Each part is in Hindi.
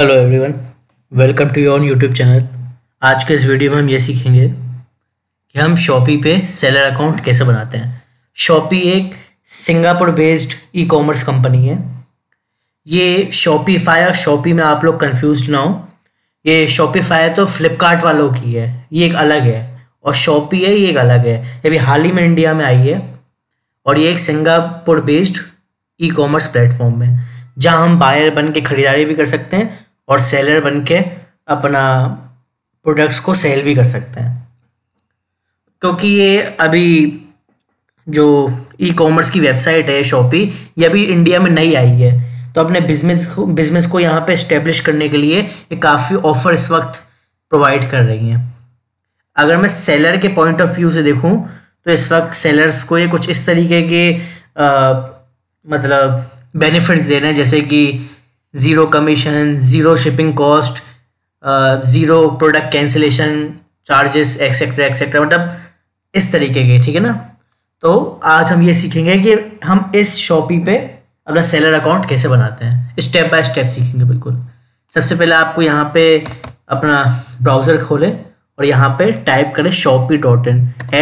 Hello everyone, welcome to your YouTube channel. आज के इस वीडियो में हम ये सीखेंगे कि हम शॉपी पे सेलर अकाउंट कैसे बनाते हैं। शॉपी एक Singapore based e commerce company है। ये शॉपिफाई और शॉपी में आप लोग कंफ्यूज ना हो। ये शॉपिफाई तो फ्लिपकार्ट वालों की है, ये एक अलग है, और शॉपी है ये एक अलग है। ये भी हाल ही में इंडिया में आई है और ये एक Singapore based e commerce platform है जहां हम बायर बन के खरीदारी भी कर सकते हैं और सेलर बन के अपना प्रोडक्ट्स को सेल भी कर सकते हैं। क्योंकि ये अभी जो ई कॉमर्स की वेबसाइट है शॉपी, ये अभी इंडिया में नई आई है, तो अपने बिजनेस को यहाँ पे इस्टेब्लिश करने के लिए ये काफ़ी ऑफर इस वक्त प्रोवाइड कर रही हैं। अगर मैं सेलर के पॉइंट ऑफ व्यू से देखूं तो इस वक्त सेलर्स को ये कुछ इस तरीके के मतलब बेनिफिट्स दे रहे हैं, जैसे कि zero commission, zero shipping cost, zero product cancellation charges, et cetera et cetera, मतलब इस तरीके के। ठीक है ना। तो आज हम ये सीखेंगे कि हम इस शॉपी पे अपना सेलर अकाउंट कैसे बनाते हैं, स्टेप बाय स्टेप सीखेंगे बिल्कुल। सबसे पहले आपको यहाँ पे अपना ब्राउज़र खोलें और यहाँ पे टाइप करें shopee.in,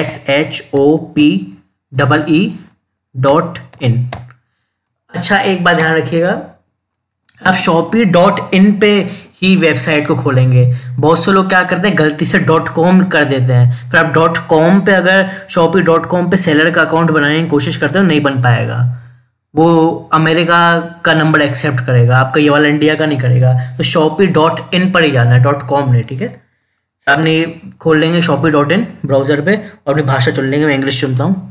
SHOPEE.in। अच्छा, एक बात ध्यान रखिएगा, आप shopee.in पे ही वेबसाइट को खोलेंगे। बहुत से लोग क्या करते हैं, गलती से .com कर देते हैं, फिर आप .com पे अगर shopee.com पे सेलर का अकाउंट बनाने की कोशिश करते हो, नहीं बन पाएगा। वो अमेरिका का नंबर एक्सेप्ट करेगा, आपका ये वाला इंडिया का नहीं करेगा। तो shopee.in पर ही जाना है, .com नहीं। ठीक है, आपने खोल लेंगे shopee.in ब्राउजर पे और अपनी भाषा चुन लेंगे। मैं इंग्लिश चुनता हूँ।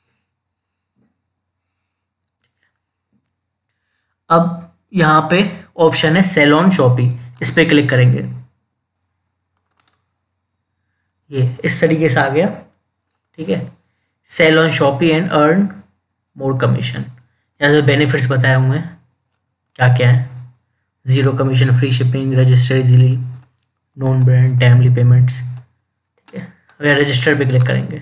अब यहाँ पे ऑप्शन है सेल ऑन शॉपी, इस पे क्लिक करेंगे। ये इस तरीके से आ गया। ठीक है, sale on Shopee and earn more commission. यहाँ से बेनिफिट्स बताए हुए हैं क्या क्या है। Zero commission, free shipping, register easily, non brand, timely payments. ठीक है, अब यहाँ रजिस्टर पे क्लिक करेंगे।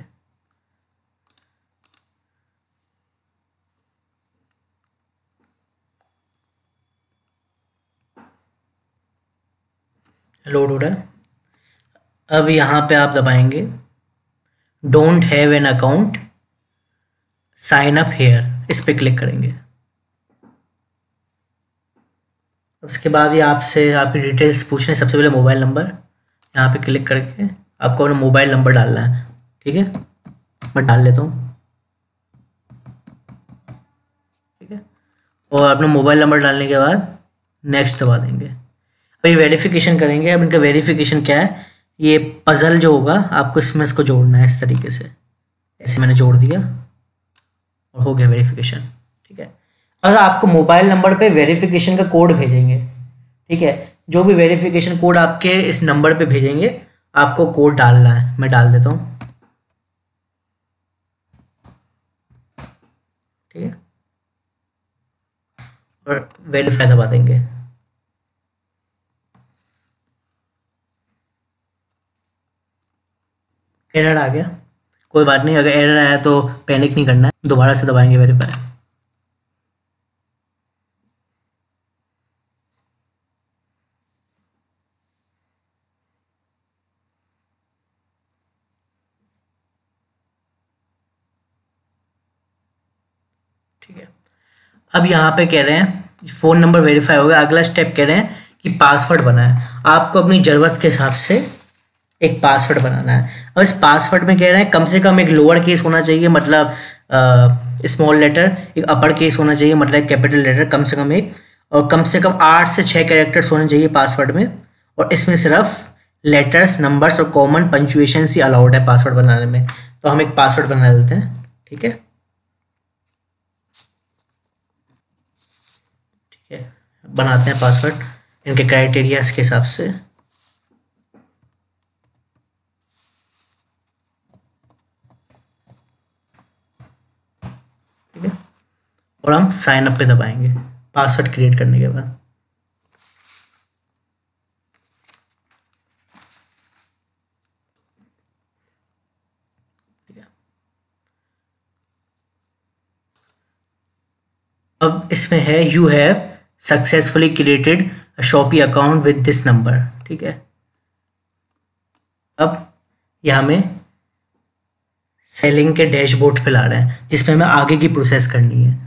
लोड हो रहा है। अब यहाँ पे आप दबाएंगे don't have an account, sign up here, इस पे क्लिक करेंगे। उसके बाद ये आपसे आपकी डिटेल्स पूछने, सबसे पहले मोबाइल नंबर, यहाँ पे क्लिक करके आपको अपना मोबाइल नंबर डालना है। ठीक है, मैं डाल लेता हूँ। ठीक है, और अपना मोबाइल नंबर डालने के बाद नेक्स्ट दबा देंगे। अब ये वेरिफिकेशन करेंगे। अब इनका वेरिफिकेशन क्या है, ये पजल जो होगा आपको इसमें इसको जोड़ना है इस तरीके से। ऐसे मैंने जोड़ दिया और हो गया वेरिफिकेशन। ठीक है, अब आपको मोबाइल नंबर पे वेरिफिकेशन का कोड भेजेंगे। ठीक है, जो भी वेरिफिकेशन कोड आपके इस नंबर पे भेजेंगे, आपको कोड डालना है। मैं डाल देता हूँ। ठीक है, और वेरीफाई दबा देंगे। एरर आ गया, कोई बात नहीं। अगर एरर आया तो पैनिक नहीं करना है, दोबारा से दबाएंगे वेरीफाई। ठीक है, अब यहाँ पे कह रहे हैं फ़ोन नंबर वेरीफाई हो गया। अगला स्टेप कह रहे हैं कि पासवर्ड बनाए। आपको अपनी ज़रूरत के हिसाब से एक पासवर्ड बनाना है। और इस पासवर्ड में कह रहे हैं कम से कम एक लोअर केस होना चाहिए, मतलब स्मॉल लेटर, एक अपर केस होना चाहिए, मतलब कैपिटल लेटर कम एक, और कम से कम 8 से 6 कैरेक्टर्स होने चाहिए पासवर्ड में। और इसमें सिर्फ लेटर्स, नंबर्स और कॉमन पंचुएशन ही अलाउड है पासवर्ड बनाने में। तो हम एक पासवर्ड बना लेते हैं। ठीक है, ठीक है, बनाते हैं पासवर्ड इनके क्राइटेरियाज के हिसाब से। ठीक है, और हम साइन अप पे दबाएंगे पासवर्ड क्रिएट करने के बाद। ठीक है, अब इसमें है you have successfully created Shopee account with this number. ठीक है, अब ये हमें सेलिंग के डैशबोर्ड पे ला रहे हैं जिसमें हमें आगे की प्रोसेस करनी है।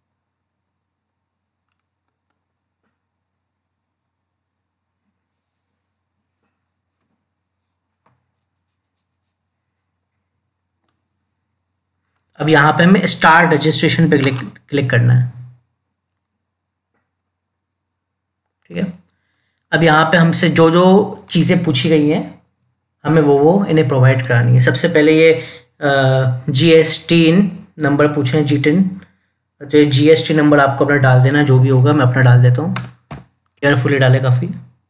अब यहाँ पे हमें स्टार्ट रजिस्ट्रेशन पे क्लिक करना है। ठीक है, अब यहाँ पे हमसे जो जो चीज़ें पूछी गई हैं हमें वो इन्हें प्रोवाइड करानी है। सबसे पहले ये GST नंबर पूछे हैं, GTIN। तो ये GST नंबर आपको अपना डाल देना, जो भी होगा मैं अपना डाल देता हूँ, केयरफुली डाले काफ़ी।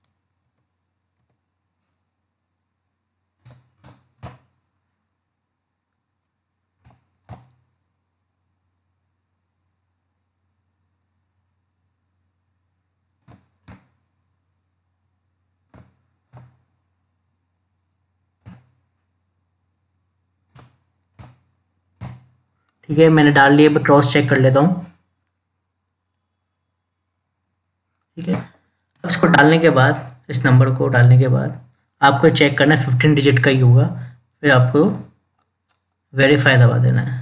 ठीक है, मैंने डाल लिया, मैं क्रॉस चेक कर लेता हूँ। ठीक है, अब इसको डालने के बाद, इस नंबर को डालने के बाद आपको चेक करना है 15 डिजिट का ही होगा, फिर आपको वेरीफाई दबा देना है।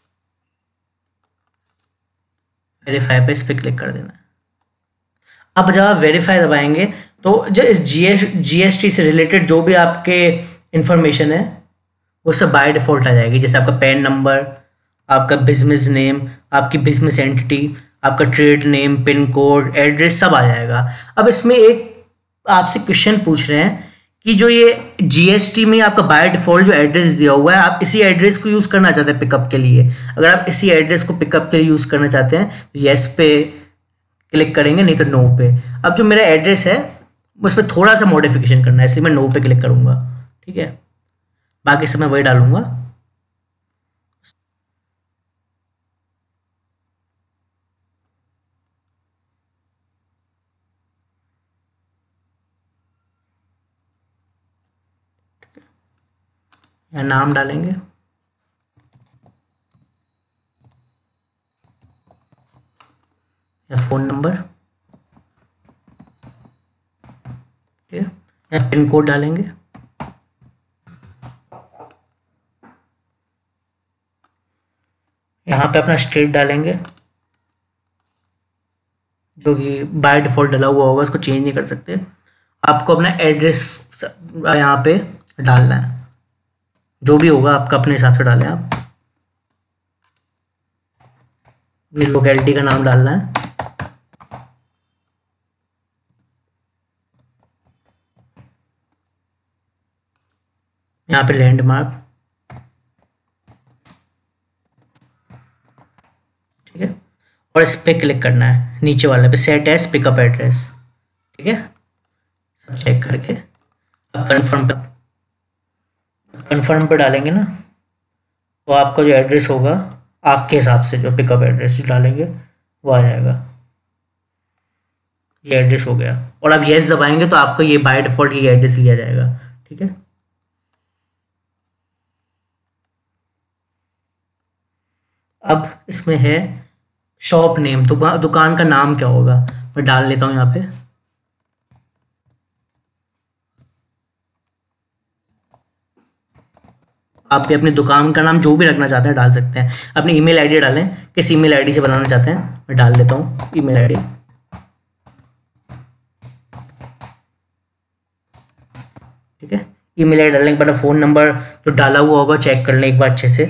वेरीफाई पे इस पर क्लिक कर देना है। अब जब आप वेरीफाई दबाएंगे तो जो इस GST से रिलेटेड जो भी आपके इंफॉर्मेशन है वो सब बाय डिफ़ॉल्ट आ जाएगी, जैसे आपका पैन नंबर, आपका बिजनेस नेम, आपकी बिजनेस एंटिटी, आपका trade name, pin code, address सब आ जाएगा। अब इसमें एक आपसे क्वेश्चन पूछ रहे हैं कि जो ये GST में आपका बाय डिफ़ॉल्ट जो एड्रेस दिया हुआ है, आप इसी एड्रेस को यूज़ करना चाहते हैं पिकअप के लिए। अगर आप इसी एड्रेस को पिकअप के लिए यूज़ करना चाहते हैं तो येस पे क्लिक करेंगे, नहीं तो नो पे। अब जो मेरा एड्रेस है उस पर थोड़ा सा मॉडिफिकेशन करना है, इसलिए मैं नो पे क्लिक करूँगा। ठीक है, बाकी सब मैं वही डालूंगा। या नाम डालेंगे, या फ़ोन नंबर, ठीक है, या पिन कोड डालेंगे। यहाँ पे अपना स्टेट डालेंगे, जो कि बाय डिफ़ॉल्ट डला हुआ होगा, उसको चेंज नहीं कर सकते। आपको अपना एड्रेस यहाँ पे डालना है, जो भी होगा आपका अपने हिसाब से डालें। आप अपनी लोकेलिटी का नाम डालना है। यहाँ पे लैंडमार्क, ठीक है, और इस पे क्लिक करना है, नीचे वाले पे सेट एज पिकअप एड्रेस। ठीक है, सब चेक करके अब कन्फर्म पे डालेंगे ना, तो आपका जो एड्रेस होगा आपके हिसाब से जो पिकअप एड्रेस जो डालेंगे वो आ जाएगा। ये एड्रेस हो गया, और अब येस दबाएंगे तो आपको ये बाय डिफ़ॉल्ट ये एड्रेस लिया जाएगा। ठीक है, अब इसमें है शॉप नेम, दुकान का नाम क्या होगा, मैं डाल लेता हूँ यहाँ पे। आप भी अपनी दुकान का नाम जो भी रखना चाहते हैं डाल सकते हैं। अपनी ईमेल आईडी डालें, किस ईमेल आईडी से बनाना चाहते हैं, मैं डाल देता हूँ ईमेल आईडी। ठीक है, ईमेल आईडी डालने के बाद फ़ोन नंबर जो डाला हुआ होगा चेक कर लें एक बार अच्छे से।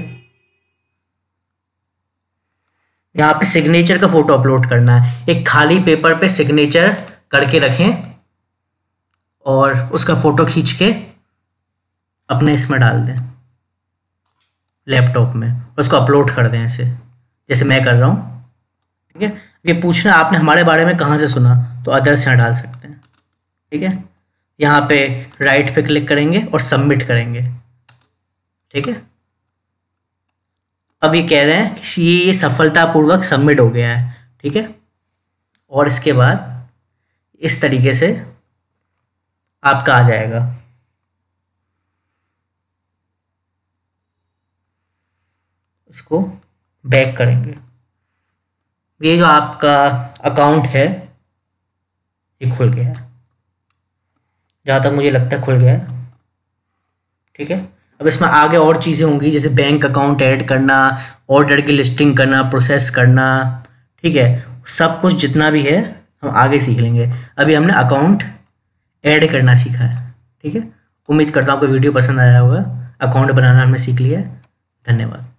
यहाँ पे सिग्नेचर का फोटो अपलोड करना है, एक खाली पेपर पे सिग्नेचर करके रखें और उसका फोटो खींच के अपने इसमें डाल दें लैपटॉप में, उसको अपलोड कर दें ऐसे जैसे मैं कर रहा हूँ। ठीक है, ये पूछना आपने हमारे बारे में कहाँ से सुना, तो अदर्स यहाँ डाल सकते हैं। ठीक है, यहाँ पे राइट पे क्लिक करेंगे और सबमिट करेंगे। ठीक है, अब ये कह रहे हैं कि ये सफलतापूर्वक सबमिट हो गया है। ठीक है, और इसके बाद इस तरीके से आपका आ जाएगा। इसको बैक करेंगे, ये जो आपका अकाउंट है ये खुल गया है, जहाँ तक मुझे लगता है खुल गया है। ठीक है, अब इसमें आगे और चीज़ें होंगी, जैसे बैंक अकाउंट ऐड करना, ऑर्डर की लिस्टिंग करना, प्रोसेस करना। ठीक है, सब कुछ जितना भी है हम आगे सीख लेंगे। अभी हमने अकाउंट ऐड करना सीखा है। ठीक है, उम्मीद करता हूँ आपको वीडियो पसंद आया होगा। अकाउंट बनाना हमने सीख लिया है। धन्यवाद।